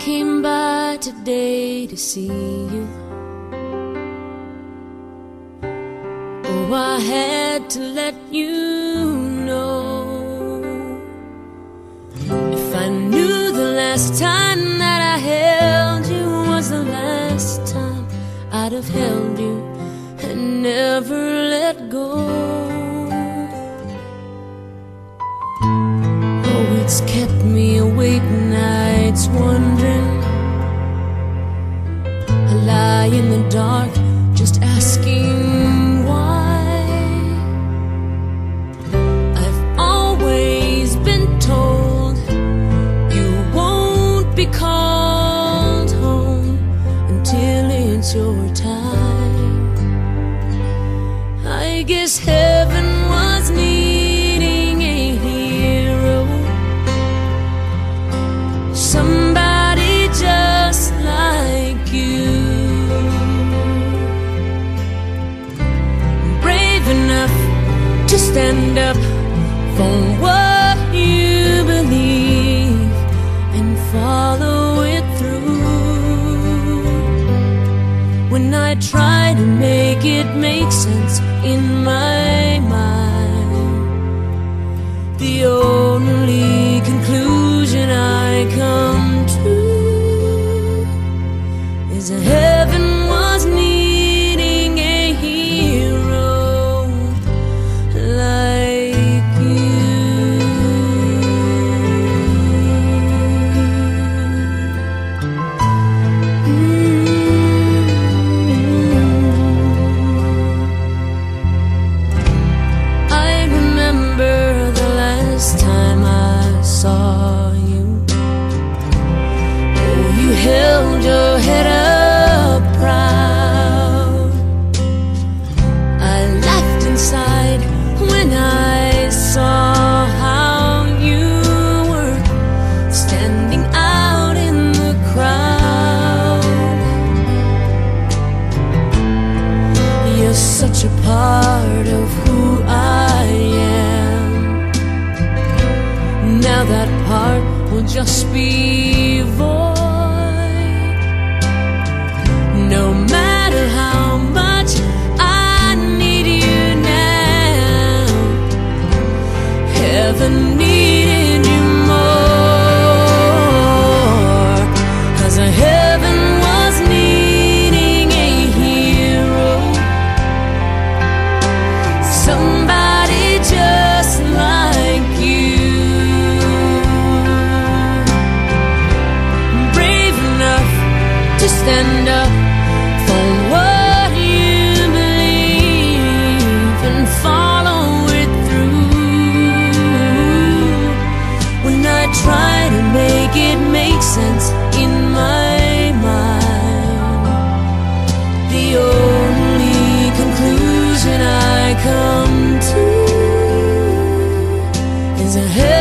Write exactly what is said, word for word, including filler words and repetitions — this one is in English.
came by today to see you. Oh, I had to let you know. If I knew the last time that I held you was the last time, I'd have held you and never let go. Oh, it's kept me awake nights wondering. I lie in the dark just asking why. I've always been told you won't be called home until it's your time. I guess heaven was needing a hero, somebody just like you, brave enough to stand up for what you believe and follow it through. When I try to make it make sense in my mind, the only conclusion I come to is that heaven was needing a hero like you. Mm-hmm. I remember the last time I saw you. Oh, you held your head up proud. I laughed inside when I saw how you were standing out in the crowd. You're such a part of who I am. Now that part will just be void. No matter how much I need you now, heaven needed you more. 'Cause heaven was needing a hero, somebody just like you, brave enough to stand up for what you believe and follow it through. When I try to make it make sense in my mind, the only conclusion I come to is a